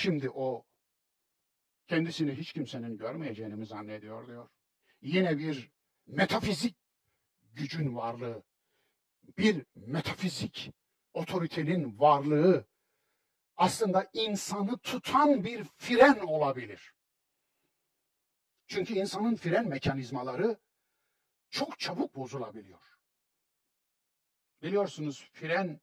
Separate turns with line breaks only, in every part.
Şimdi o kendisini hiç kimsenin görmeyeceğini mi zannediyor diyor. Yine bir metafizik gücün varlığı, bir metafizik otoritenin varlığı aslında insanı tutan bir fren olabilir. Çünkü insanın fren mekanizmaları çok çabuk bozulabiliyor. Biliyorsunuz fren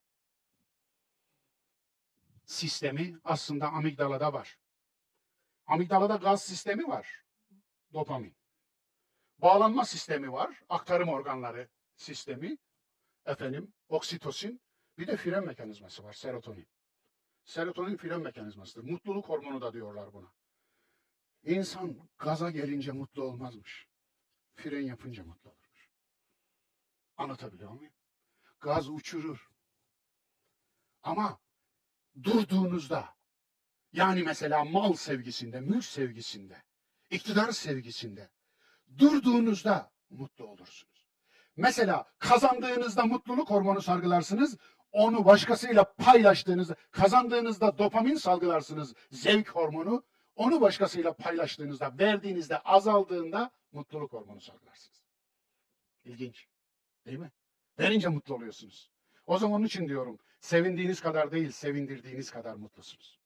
sistemi aslında amigdalada var. Amigdalada gaz sistemi var, dopamin. Bağlanma sistemi var, aktarım organları sistemi, oksitosin. Bir de fren mekanizması var, serotonin. Serotonin fren mekanizmasıdır. Mutluluk hormonu da diyorlar buna. İnsan gaza gelince mutlu olmazmış. Fren yapınca mutlu olurmuş. Anlatabiliyor muyum? Gaz uçurur. Ama durduğunuzda, yani mesela mal sevgisinde, mülk sevgisinde, iktidar sevgisinde durduğunuzda mutlu olursunuz. Mesela kazandığınızda mutluluk hormonu salgılarsınız, onu başkasıyla paylaştığınızda, kazandığınızda dopamin salgılarsınız, zevk hormonu, onu başkasıyla paylaştığınızda, verdiğinizde azaldığında mutluluk hormonu salgılarsınız. İlginç, değil mi? Verince mutlu oluyorsunuz. O zaman onun için diyorum, sevindiğiniz kadar değil, sevindirdiğiniz kadar mutlusunuz.